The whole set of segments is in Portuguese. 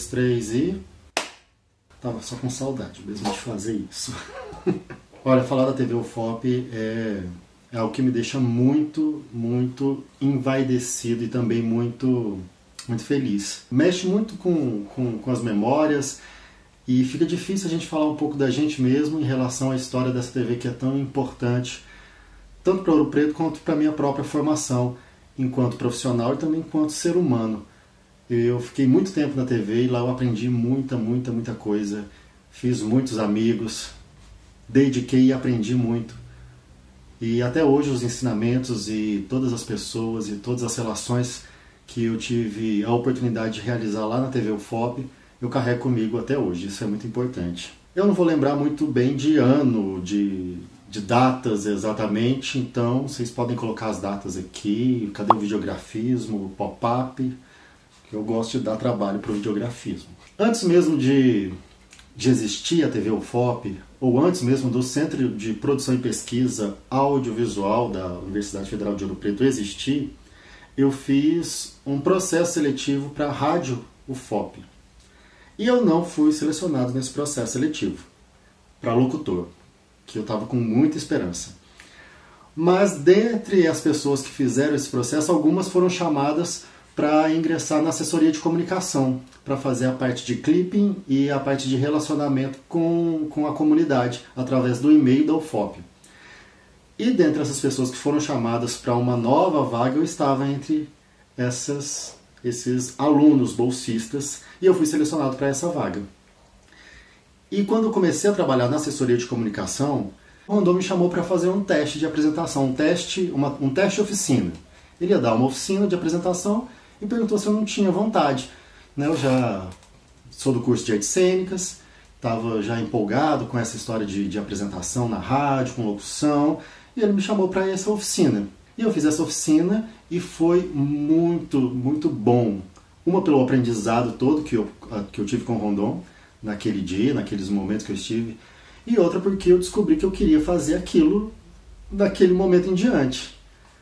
3 e... Tava só com saudade mesmo de fazer isso. Olha, falar da TV UFOP é algo que me deixa muito, muito envaidecido e também muito, muito feliz. Mexe muito com as memórias e fica difícil a gente falar um pouco da gente mesmo em relação à história dessa TV que é tão importante, tanto para Ouro Preto quanto para a minha própria formação enquanto profissional e também enquanto ser humano. Eu fiquei muito tempo na TV e lá eu aprendi muita coisa, fiz muitos amigos, dediquei e aprendi muito. E até hoje os ensinamentos e todas as pessoas e todas as relações que eu tive a oportunidade de realizar lá na TV UFOP, eu carrego comigo até hoje, isso é muito importante. Eu não vou lembrar muito bem de ano, de datas exatamente, então vocês podem colocar as datas aqui, cadê o videografismo, o pop-up, que eu gosto de dar trabalho para o videografismo. Antes mesmo de existir a TV UFOP, ou antes mesmo do Centro de Produção e Pesquisa Audiovisual da Universidade Federal de Ouro Preto existir, eu fiz um processo seletivo para a Rádio UFOP. E eu não fui selecionado nesse processo seletivo para locutor, que eu estava com muita esperança. Mas dentre as pessoas que fizeram esse processo, algumas foram chamadas para ingressar na assessoria de comunicação, para fazer a parte de clipping e a parte de relacionamento com a comunidade, através do e-mail da UFOP. E dentre essas pessoas que foram chamadas para uma nova vaga, eu estava entre esses alunos bolsistas e eu fui selecionado para essa vaga. E quando eu comecei a trabalhar na assessoria de comunicação, o Rondon me chamou para fazer um teste de apresentação, um teste oficina. Ele ia dar uma oficina de apresentação e perguntou se eu não tinha vontade. Eu já sou do curso de artes cênicas, estava já empolgado com essa história de apresentação na rádio, com locução, e ele me chamou para essa oficina. E eu fiz essa oficina e foi muito bom. Uma pelo aprendizado todo que eu tive com o Rondon, naquele dia, naqueles momentos que eu estive, e outra porque eu descobri que eu queria fazer aquilo daquele momento em diante.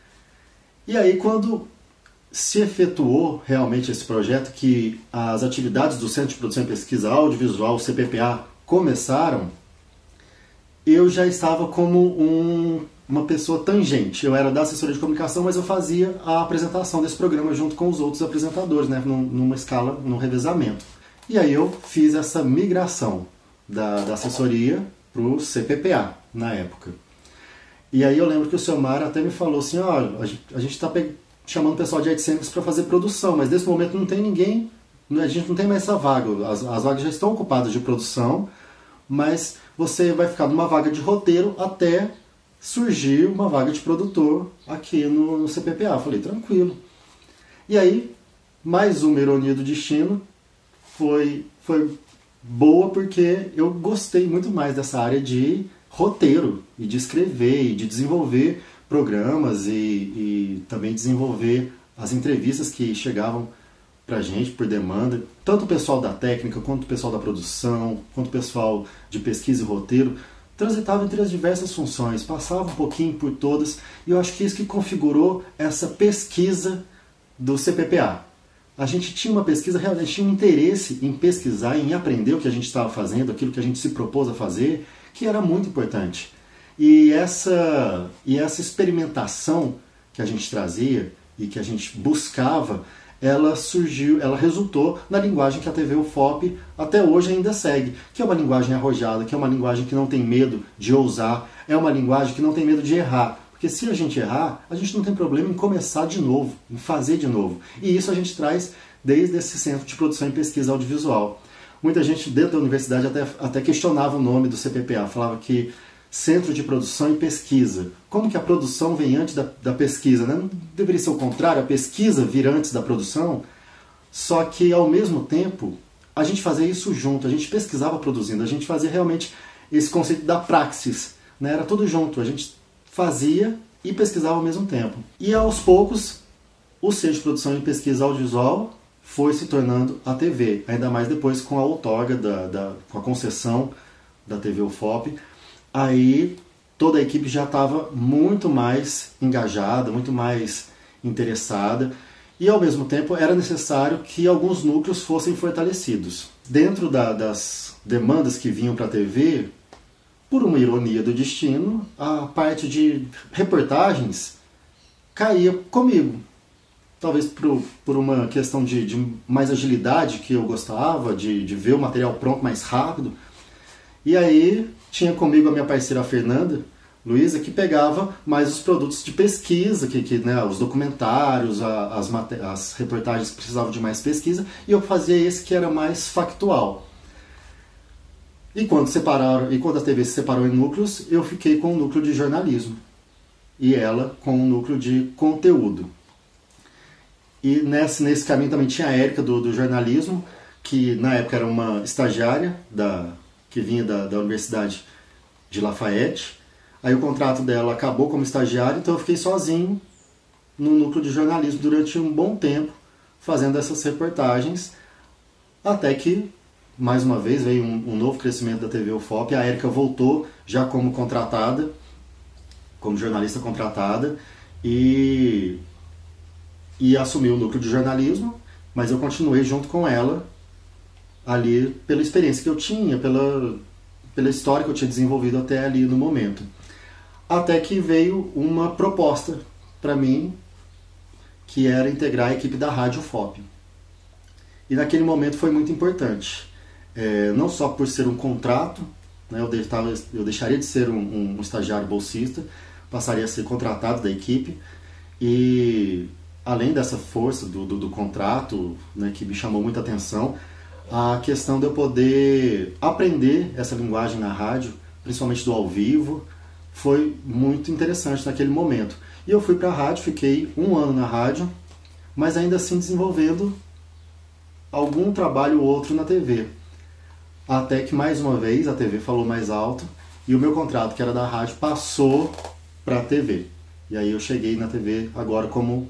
E aí quando se efetuou realmente esse projeto, que as atividades do Centro de Produção e Pesquisa Audiovisual, o CPPA, começaram, eu já estava como uma pessoa tangente. Eu era da assessoria de comunicação, mas eu fazia a apresentação desse programa junto com os outros apresentadores, numa escala, num revezamento. E aí eu fiz essa migração da assessoria para o CPPA, na época. E aí eu lembro que o seu Mar até me falou assim, a gente está chamando o pessoal de artes cênicas para fazer produção, mas nesse momento não tem ninguém, a gente não tem mais essa vaga, as vagas já estão ocupadas de produção, mas você vai ficar numa vaga de roteiro até surgir uma vaga de produtor aqui no CPPA. Eu falei, tranquilo. E aí, mais uma ironia do destino, foi boa porque eu gostei muito mais dessa área de roteiro, e de escrever, e de desenvolver programas e também desenvolver as entrevistas que chegavam pra gente por demanda, tanto o pessoal da técnica, quanto o pessoal da produção, quanto o pessoal de pesquisa e roteiro, transitava entre as diversas funções, passava um pouquinho por todas, e eu acho que isso que configurou essa pesquisa do CPPA. A gente tinha uma pesquisa, realmente tinha um interesse em pesquisar, em aprender o que a gente estava fazendo, aquilo que a gente se propôs a fazer, que era muito importante. E essa experimentação que a gente trazia e que a gente buscava, ela resultou na linguagem que a TV UFOP até hoje ainda segue, que é uma linguagem arrojada, que é uma linguagem que não tem medo de ousar, é uma linguagem que não tem medo de errar. Porque se a gente errar, a gente não tem problema em começar de novo, em fazer de novo. E isso a gente traz desde esse Centro de Produção e Pesquisa Audiovisual. Muita gente dentro da universidade até questionava o nome do CPPA, falava que Centro de Produção e Pesquisa. Como que a produção vem antes da pesquisa? Né? Não deveria ser o contrário, a pesquisa vir antes da produção? Só que, ao mesmo tempo, a gente fazia isso junto, a gente pesquisava produzindo, a gente fazia realmente esse conceito da praxis. Né? Era tudo junto, a gente fazia e pesquisava ao mesmo tempo. E, aos poucos, o Centro de Produção e Pesquisa Audiovisual foi se tornando a TV, ainda mais depois com a outorga, com a concessão da TV UFOP. Aí toda a equipe já estava muito mais engajada, muito mais interessada, E ao mesmo tempo era necessário que alguns núcleos fossem fortalecidos. Dentro das demandas que vinham para a TV, por uma ironia do destino, a parte de reportagens caía comigo. Talvez por uma questão de mais agilidade que eu gostava, de ver o material pronto mais rápido. E aí tinha comigo a minha parceira Fernanda Luísa, que pegava mais os produtos de pesquisa, né, os documentários, as reportagens que precisavam de mais pesquisa, e eu fazia esse que era mais factual. E quando a TV se separou em núcleos, eu fiquei com o núcleo de jornalismo e ela com o núcleo de conteúdo. E nesse caminho também tinha a Érica do jornalismo, que na época era uma estagiária que vinha da Universidade de Lafayette. Aí o contrato dela acabou como estagiária, então eu fiquei sozinho no núcleo de jornalismo durante um bom tempo, fazendo essas reportagens, até que, mais uma vez, veio um novo crescimento da TV UFOP. A Érica voltou já como contratada, como jornalista contratada, e assumiu o núcleo de jornalismo, mas eu continuei junto com ela ali pela experiência que eu tinha, pela história que eu tinha desenvolvido até ali no momento. Até que veio uma proposta para mim, que era integrar a equipe da Rádio UFOP. E naquele momento foi muito importante. Não só por ser um contrato, né, eu deixaria de ser um estagiário bolsista, passaria a ser contratado da equipe, e além dessa força do contrato, né, que me chamou muita atenção, a questão de eu poder aprender essa linguagem na rádio, principalmente do ao vivo, foi muito interessante naquele momento. E eu fui para a rádio, fiquei 1 ano na rádio, mas ainda assim desenvolvendo algum trabalho ou outro na TV. Até que mais uma vez a TV falou mais alto e o meu contrato, que era da rádio, passou para a TV. E aí eu cheguei na TV agora com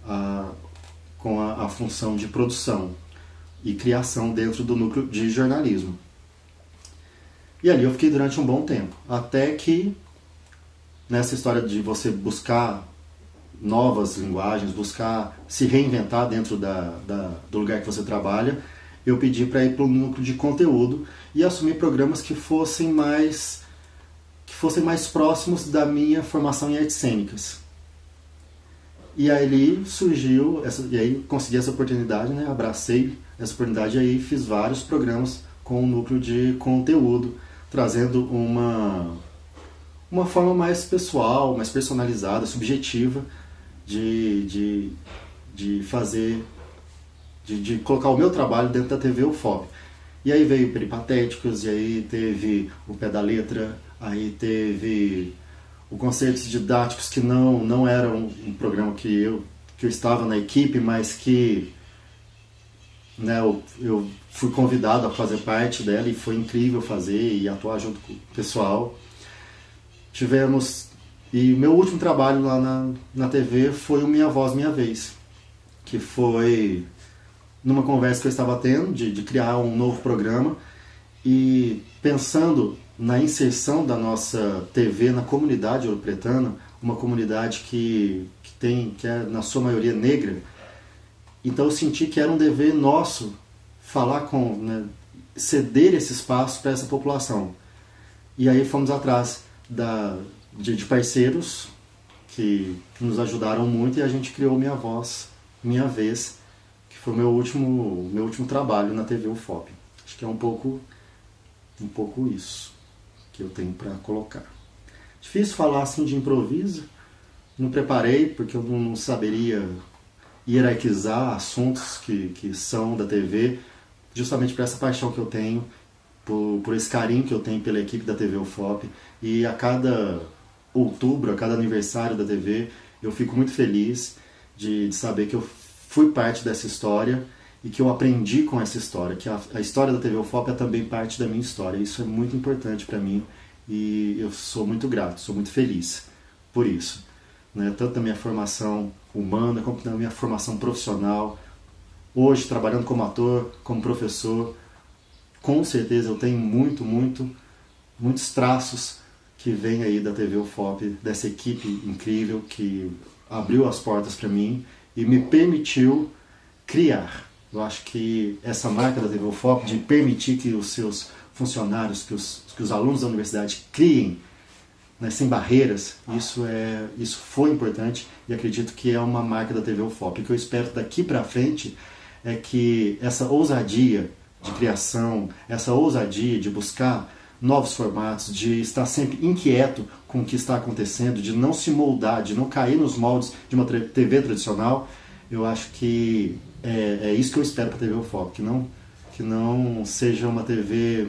a função de produção e criação dentro do núcleo de jornalismo. E ali eu fiquei durante um bom tempo, até que nessa história de você buscar novas linguagens, buscar se reinventar dentro do lugar que você trabalha, eu pedi para ir para o núcleo de conteúdo e assumir programas que fossem mais próximos da minha formação em artes cênicas. E aí surgiu, e aí consegui essa oportunidade, né? Abracei essa oportunidade e aí fiz vários programas com o núcleo de conteúdo, trazendo uma forma mais pessoal, mais personalizada, subjetiva de fazer, de colocar o meu trabalho dentro da TV UFOP. E aí veio Peripatéticos, e aí teve o Pé da Letra, aí teve o Concertos Didáticos, que não era um programa que eu estava na equipe, mas que, né, eu fui convidado a fazer parte dela e foi incrível fazer e atuar junto com o pessoal. E meu último trabalho lá na TV foi o Minha Voz, Minha Vez, que foi numa conversa que eu estava tendo de criar um novo programa e pensando na inserção da nossa TV na comunidade ouropretana, uma comunidade que é na sua maioria negra. Então eu senti que era um dever nosso falar ceder esse espaço para essa população. E aí fomos atrás de parceiros que nos ajudaram muito e a gente criou Minha Voz, Minha Vez, que foi o meu último trabalho na TV UFOP. Acho que é um pouco isso que eu tenho para colocar. Difícil falar assim de improviso, não preparei porque eu não saberia hierarquizar assuntos que são da TV, justamente por essa paixão que eu tenho, por esse carinho que eu tenho pela equipe da TV UFOP. E a cada outubro, a cada aniversário da TV, eu fico muito feliz de saber que eu fui parte dessa história e que eu aprendi com essa história, que a história da TV UFOP é também parte da minha história. Isso é muito importante para mim e eu sou muito grato, sou muito feliz por isso, né? Tanto da minha formação humana como da minha formação profissional. Hoje, trabalhando como ator, como professor, com certeza eu tenho muitos traços que vêm aí da TV UFOP, dessa equipe incrível que abriu as portas para mim e me permitiu criar. Eu acho que essa marca da TV UFOP de permitir que os seus funcionários, que os alunos da universidade criem, né, sem barreiras, isso foi importante e acredito que é uma marca da TV UFOP. O que eu espero daqui para frente é que essa ousadia de criação, essa ousadia de buscar novos formatos, de estar sempre inquieto com o que está acontecendo, de não se moldar, de não cair nos moldes de uma TV tradicional, eu acho que é isso que eu espero para a TV UFOP, que não seja uma TV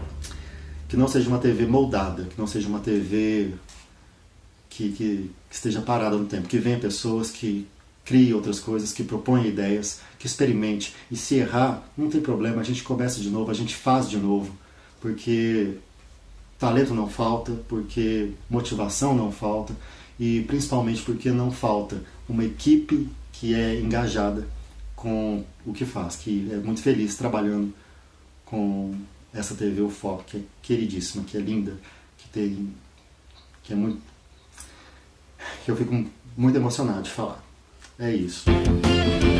moldada, que não seja uma TV que esteja parada no tempo, que venha pessoas que criem outras coisas, que propõem ideias, que experimente, e se errar, não tem problema, a gente começa de novo, a gente faz de novo, porque talento não falta, porque motivação não falta, e principalmente porque não falta uma equipe que é engajada com o que faz, que é muito feliz trabalhando com essa TV UFOP, que é queridíssima, que é linda, que é muito, que eu fico muito emocionado de falar. É isso.